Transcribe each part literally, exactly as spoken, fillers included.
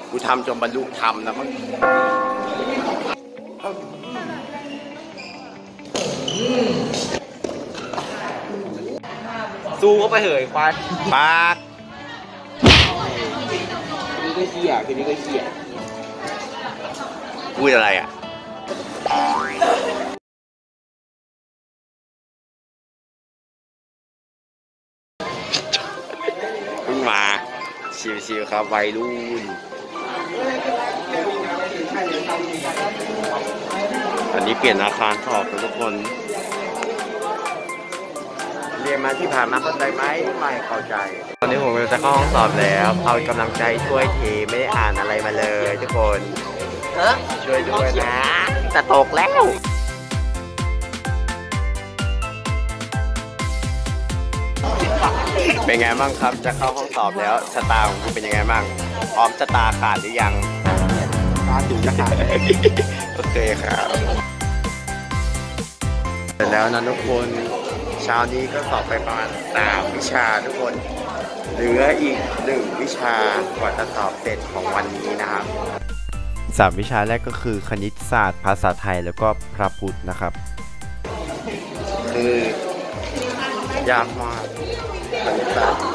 กูทำจนบรรลุธรรมนะมั้งสู้เข้าไปเหยควายปากนี่ก็เขี้ยคือนี่ก็เขี้ยพูดอะไรอ่ะเพิ่งมาชิวๆครับวัยรุ่นอันนี้เปลี่ยนอาคารสอบทุกคนเรียนมาที่ผ่านมาเข้าใจไหมไม่เข้าใจตอนนี้ผมจะเข้าห้องสอบแล้วเอากำลังใจช่วยทีไม่ได้อ่านอะไรมาเลยทุกคนช่วยด้วยนะจะตกแล้วเป็นไงบ้างครับจะเข้าห้องสอบแล้วชะตาของคุณเป็นยังไงบ้างพร้อมชะตาขาดหรือยังขาดอยู่จะขาดโอเคครับเสร็จแล้วนะทุกคนเช้านี้ก็สอบไปประมาณสามวิชาทุกคนเหลืออีกหนึ่งวิชากว่าจะสอบเสร็จของวันนี้นะครับสามวิชาแรกก็คือคณิตศาสตร์ภาษาไทยแล้วก็พระพุทธนะครับคือยากมากคณิตศาสตร์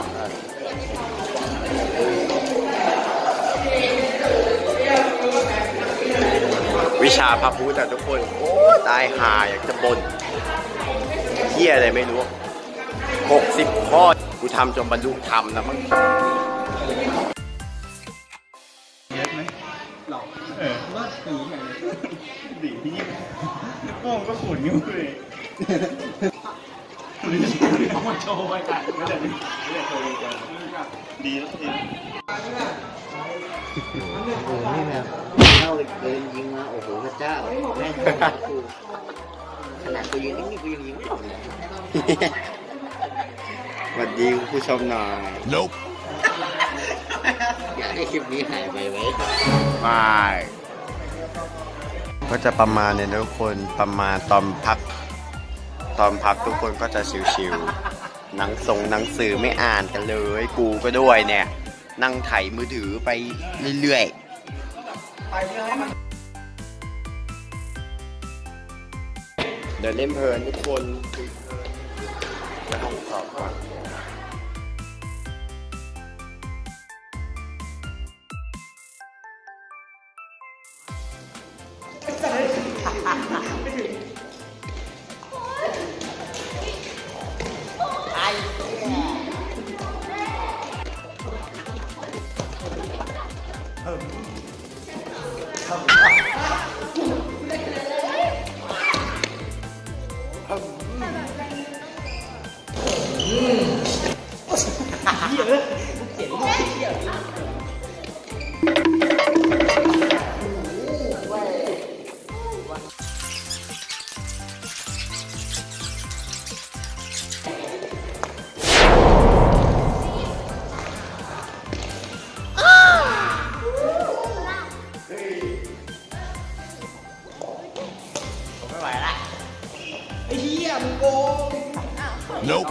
วิชาพระพุทธแต่ทุกคนโอ้ตายหาอยากจะบ่นเหี้ยอะไรไม่รู้หกสิบข้อกูทำจนบรรลุธรรมนะมั้งเยอะไหมหลอกเออว่าตีไงดีที่โอ้ก็ขุนอยู่เลยเขามาโชว์ไปกันไม่ได้ไม่ได้โชว์กันดีแล้วทีโอ้โหนี่แบบเข้าเดินยิงมาโอ้โหพระเจ้าแม่งกูขนาดกูยืนนิ่งๆกูยังยิงไม่ออกเลยสวัสดีผู้ชมหน่อย Nope อยากให้คลิปนี้หายไปไว้ไม่ก็จะประมาณเนี่ยทุกคนประมาณตอนพักตอนพักทุกคนก็จะชิวๆหนังส่งหนังสือไม่อ่านกันเลยกูก็ด้วยเนี่ยนั่งไถมือถือไปเรื่อยๆเดินเล่นเพลินทุกคนไปห้องสอบก่อน Nope.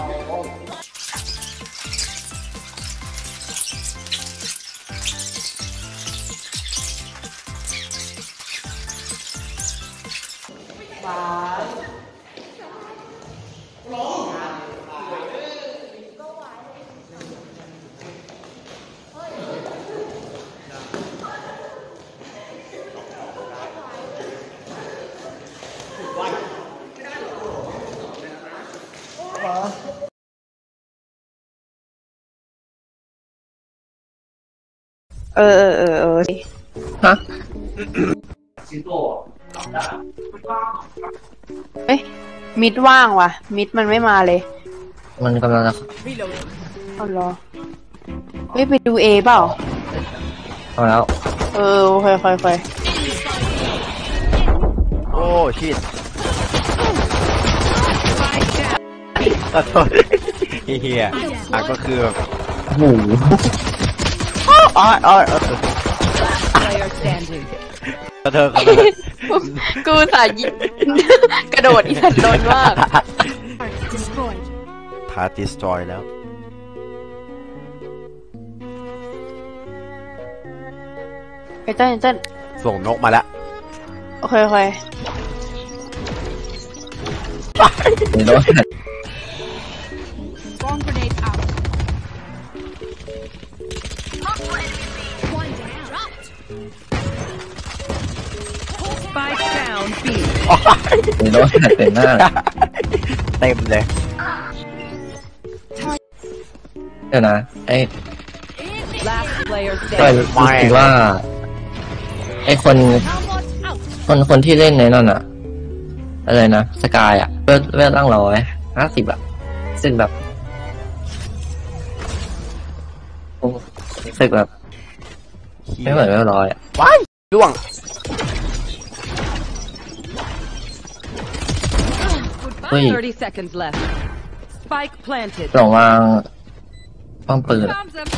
เออเออเออเออฮะเอ้ยมิดว่างว่ะมิดมันไม่มาเลยมันกำลังจะเอาเหรอเฮ้ยไปดูเอเปล่าเอาแล้วเออค่อยค่อยค่อยโอ้ชิดขอโทษเฮียอ่ะก็คือแบบหมูอ๋ออ๋ออ๋อขอโทษขอโทษกูสายยิงกระโดดอีสันโดนมากพาร์ติสตรอยแล้วไอ้เต้นไอ้เต้นส่งนกมาแล้วโอเคโอเคโดน Bomb grenade out. One down. Dropped. Spike down B. โดนเต็มหน้าเต็มเลยเดี๋ยวนะไอ้ Last player ก็ standing. รู้สึกว่าไอ้คน Helmut out. คนคนที่เล่นในนั่นอะอะไรนะสกายอะเวลเวลตั้งร้อยห้าสิบอะรู้สึกแบบรู้สึกแบบไม่เหมือนเวลร้อยอะว้ายล่วงเฮ้ย thirty seconds left. Spike planted. หลงวางป้อมปืนอะ Bombs them.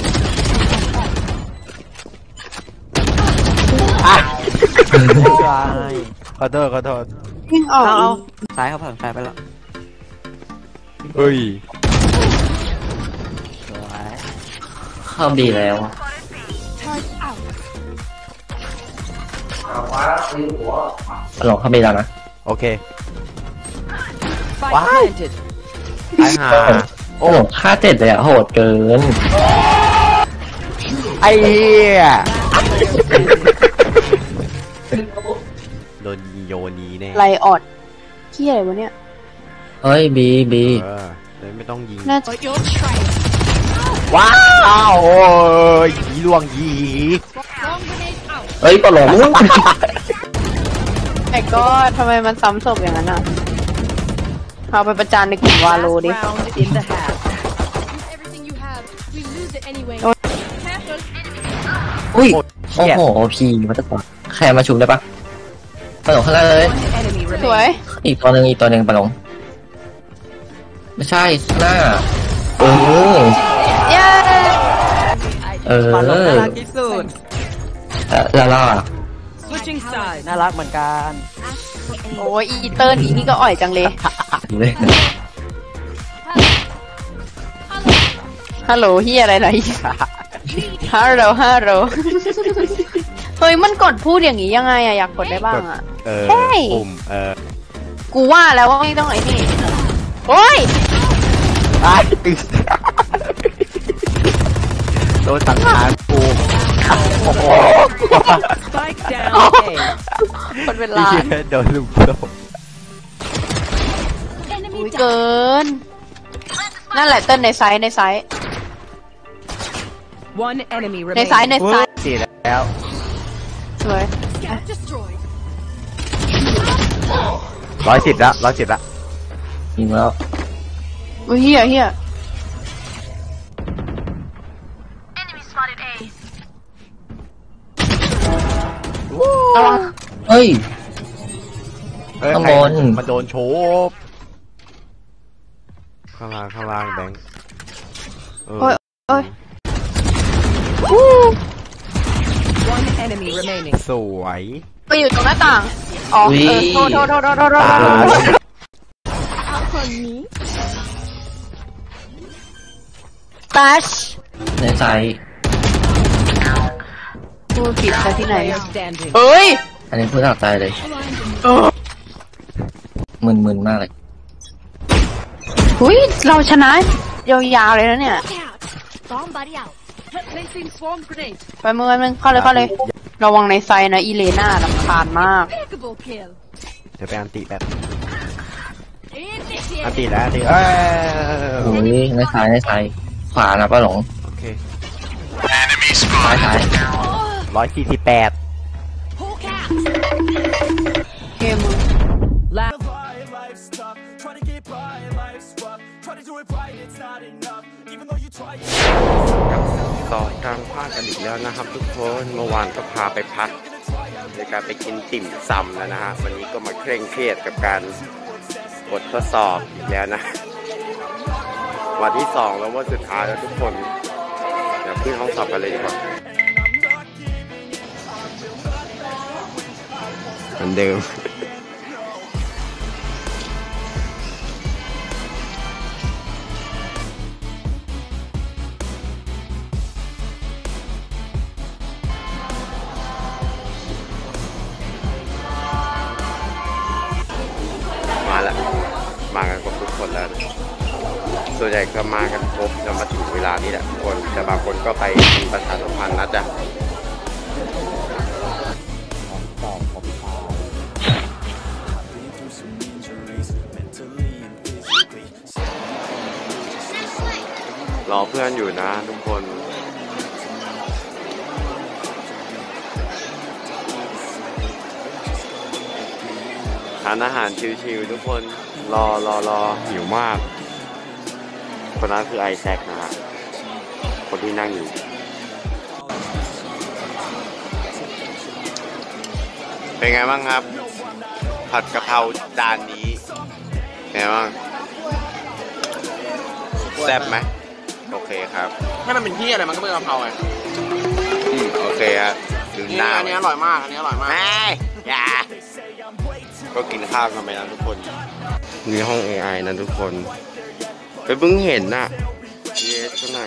ขอโทษขอโทษวิ่งออกซ้ายเขาผ่านซ้ายไปแล้วเฮ้ยเข้าดีแล้ว Turret out. หลงเข้าดีแล้วนะโอเค Spike Wow. planted. ตายห่าโอ้ค่าเจ็ดเลยอะโหดเกินไอ้เหี้ยโดนโยนีแน่ไลออดเที่ยอะไรวะเนี่ยเฮ้ยบีบีเออเลยไม่ต้องยิงน่าจะ But you'll try it. ว้าวโอ้ยยีล่วงยี Bomb grenade out. เฮ้ยปลงไอ้ก็ทำไมมันซ้ำศพอย่างนั้นอ่ะเอาไปประจานในกลุ่มวาโล Last ดิ round in the half. Use everything you have. We lose it anyway. Oh. Careful. อุ้ยโอ้โหพีมันจะกว่าใครมาชุบได้ปะปลงข้างล่างเลย One enemy สวย remaining. อีกตัวหนึ่งอีกตัวหนึ่งปลงไม่ใช่หน้าเออเย้เออน่ารักที่สุดแล้วล่ะ Switching sides. น่ารักเหมือนกันโอ้ยอีเติร์นอีนี่ก็อ่อยจังเลยเลยฮัลโหลเฮียอะไรนะอีฮัลโหลฮัลโหลเฮ้ยมันกดพูดอย่างนี้ยังไงอะอยากกดได้บ้างอะเออเฮ้ยปุ่มเออกูว่าแล้วว่าไม่ต้องไอ้นี่โอ้ยตายโดนสังหารกูโอ้โห Spike down A. คนเป็นล้านโดนลุมโดน Enemy อุ้ย down. เกิน นั่นแหละเต้นในไซส์ในไซส์ One enemy ในไซส์ remaining. ในไซส์สี่แล้วสวย Scout destroyed. ร้อยสิบแล้วร้อยสิบแล้วยิงแล้วอุ้ยเฮียเฮีย ระวังเฮ้ยเอ้ยข้างใครบนมันโดนโชบข้างล่างข้างล่างแบงค์เออโอ้ยโอ้ย One enemy remaining. สวยไปอยู่ตรงหน้าต่าง อ๋ออุ๊ยเออโทษโทษโทษโทษโทษโทษตาย Out on me. ตัชในไซส์พูดผิดไปที่ไหน Player standing. เอ้ยอันนี้พูดจากใจเลยเออมึนๆมากเลยหุยเราชนะยาวๆเลยนะเนี่ย Look out. Bomb buddy out. Placing swarm grenade. ไปมือมึงเข้าเลยเข้าเลย ระวังในไซนะอีเลน่าลำคาญมาก Impeccable kill. เดี๋ยวไปอันติแบบ Initiate. อันติแล้วอันติเอ้ยโอ้ยในซ้ายในซ้ายขวานะป้าหลงโอเคซ้ายซ้ายร้อยสี่สิบแปด Hawk out. เกมมึง Last. Life's tough, try to get by, life's rough. Try to do it right, it's not enough. Even though you try, ต่อทางภาคกันอีกแล้วนะครับทุกคนเมื่อวานก็พาไปพักในการไปกินติ่มซำแล้วนะฮะวันนี้ก็มาเคร่งเครียดกับการบททดสอบอีกแล้วนะ วันที่สองแล้ววันสุดท้ายแล้วทุกคนเดี๋ยวขึ้นห้องสอบกันเลยดีกว่าเหมือนเดิมแล้วมากันครบทุกคนแล้วส่วนใหญ่ก็มากันครบจะมาถึงเวลานี้แหละทุกคนแต่บางคนก็ไปมีประชาสัมพันธ์นะจ๊ะรอเพื่อนอยู่นะทุกคนทานอาหารชิวๆทุกคนรอรอรอหิวมากคนนั้นคือไอแซคนะฮะคนที่นั่งอยู่เป็นไงบ้างครับผัดกะเพราจานนี้เป็นไงบ้างแซ่บไหมโอเคครับถ้ามันเป็นที่อะไรมันก็เป็นกะเพราไงอืมโอเคครับดูหน้าอันนี้อร่อยมากอันนี้อร่อยมากไม่อย่าก็กินข้าวกันไปนะทุกคนนี่ห้อง เอ ไอ นะทุกคนไปเพิ่งเห็นน่ะเยสข้างใน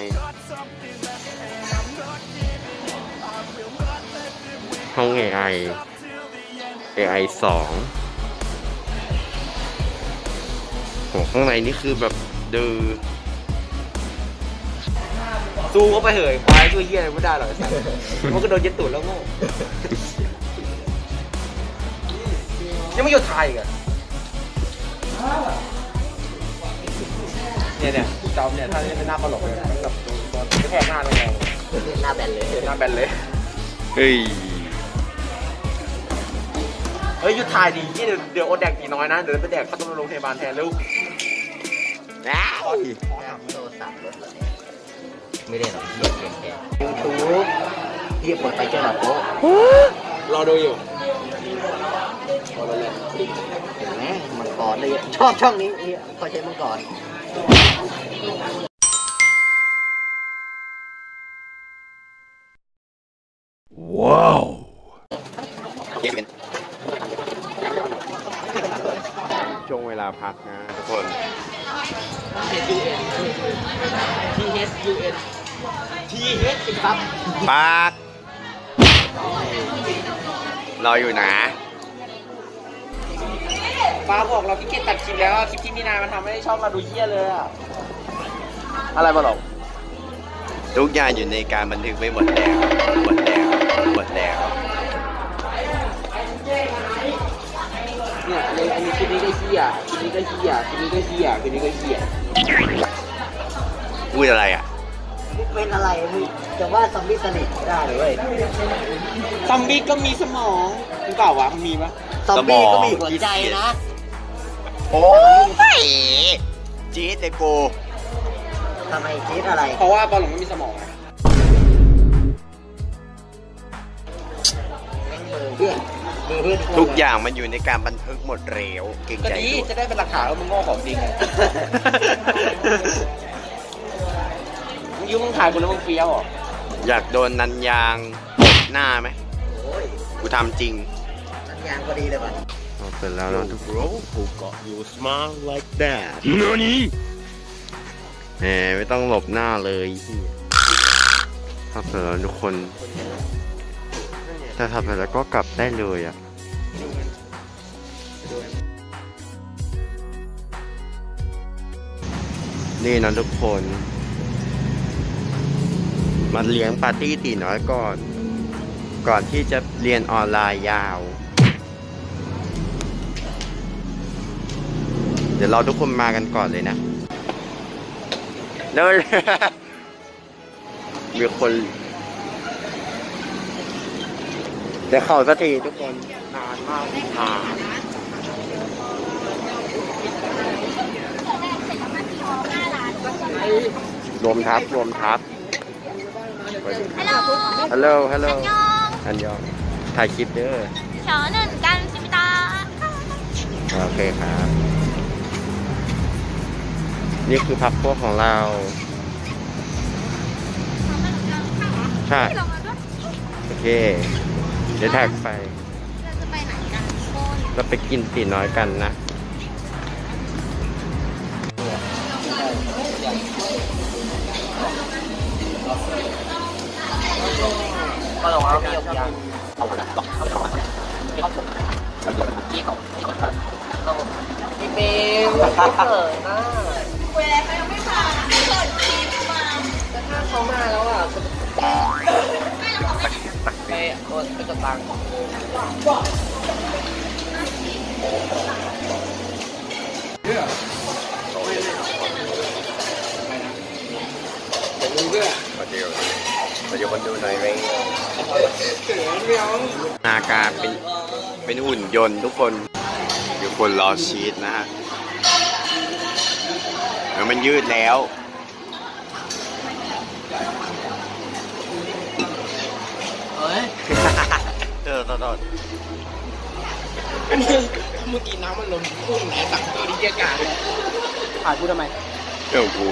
ห้อง เอ ไอ เอ ไอ สองโหข้างในนี่คือแบบดื้อสู้เขาไปเหยควายช่วยเยี่ยอะไรไม่ได้หรอกมันก็โดนยึดตูดแล้วโง่ยังไม่หยุดถ่ายอีกอะเนี่ยเนี่ยจอมเนี่ยถ้าเล่นเป็นหน้าตลกเลยแบบโดนแทกหน้าแรงๆหน้าแบนเลยหน้าแบนเลยเฮ้ยเฮ้ยหยุดถ่ายดิเดี๋ยวเดี๋ยวอดแดกกี่น้อยนะเดี๋ยวไปแดกเข้าโรงพยาบาลแทนลูกนะโทรศัพท์รถเหรอไม่ได้หรอกเหี้ยเก่งแกยูทูบเหี้ยเปิดไปเจอหน้าโป๊ะรอดูอยู่รอดูเลยเห็นไหมมังกรเลยชอบช่องนี้เขาใช้มังกรว้าวช่วงเวลาพักนะทุกคนที เอช ยู เอ็น ที เอช ครับพักรออยู่นะฟ้าบอกเราพี่เกตตัดคลิปแล้วคลิปที่มีนามันทำให้ช่องเราดูเหี้ยเลยอะอะไรมาหรอกทุกอย่างอยู่ในการบันทึกไม่หมดแล้วหมดแล้วหมดแล้วเนี่ยอันนี้คลิปนี้ก็เหี้ยคลิปนี้ก็เหี้ยคลิปนี้ก็เหี้ยคลิปนี้ก็เหี้ยพูดอะไรอ่ะเป็นอะไรมึงจะว่าซอมบี้สนิทไม่ได้เลยซอมบี้ก็มีสมองหรือเปล่าวะมันมีปะซอมบี้ก็มีหัวใจนะโอ้ยจี๊ดแต่กูทำไมจี๊ดอะไรเพราะว่าบอลหลงไม่มีสมองทุกอย่างมันอยู่ในการบันทึกหมดเร็วเก่งใจดีจะได้เป็นหลักฐานว่ามึงโง่ของจริงมึงยุ่งมึงถ่ายกูแล้วมึงเฟี้ยวหรออยากโดนนันยางตบหน้าไหมกูทำจริงนันยางก็ดีเลยป่ะเสร็จแล้วนะทุกคน Who got you smile like that นั่นนี่แหมไม่ต้องหลบหน้าเลยทำเสร็จแล้วทุกคนถ้าทำเสร็จแล้วก็กลับได้เลยอ่ะนี่นะทุกคนมาเลี้ยงปาร์ตี้ตีน้อยก่อนก่อนที่จะเรียนออนไลน์ยาวเดี๋ยวเราทุกคนมากันก่อนเลยนะเดินมีคนเดี๋ยวเข้าสักทีทุกคนนานมากนานรวมทับรวมทับฮัลโหลฮัลโหลอันยองถ่ายคลิปเด้อเฉาหนึ่งกันชิมิตาโอเคครับนี่คือพักพวกของเราใช่โอเคเดี๋ยวแท็กไปเราจะไปไหนกันเราไปกินตีน้อยกันนะก็ลองเอาไปยกยางพี่เมมเขินนะเวลาเขายังไม่มาเขินคลิปมาแต่ถ้าเขามาแล้วอ่ะไปโอนไปกดตังค์ขอเดียวขอเดียวคนดูหน่อยเลยนากาเป็นเป็นหุ่นยนต์ทุกคนอยู่คนรอชีสนะฮะแล้วมันยืดแล้วเฮ้ยเออตลอดเมื่อกี้น้ำมันลมพุ่งไหนตักตัวที่เกียร์กาเลยถ่ายพูดทำไมเจ้ากู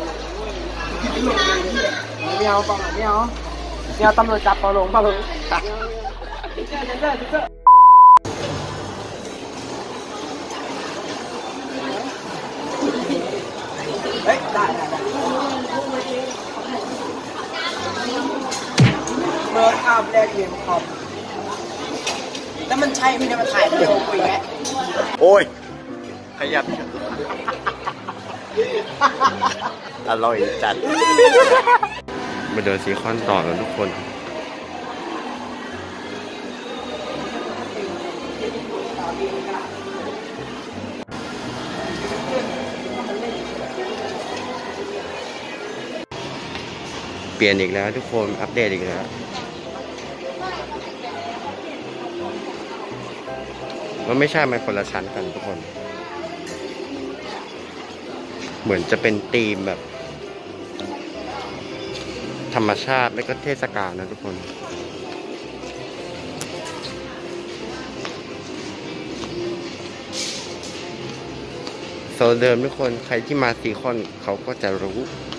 ไม่เอาปังไม่เอาไม่เอาตำรวจจับปอลงปอลงเฮ้ยได้ได้ได้เมื่อภาพแรกเรียนคอมแล้วมันใช่ไม่ได้มาถ่ายในโรงคุยแกโอ้ยขยับอร่อยจัดมาเดินซีคอนต่อแล้วทุกคนเปลี่ยนอีกแล้วทุกคนอัปเดตอีกแล้วมันไม่ใช่มันคนละชั้นกันทุกคนเหมือนจะเป็นธีมแบบธรรมชาติไม่ก็เทศกาลนะทุกคนโซนเดิมทุกคนใครที่มาซีคอนเขาก็จะรู้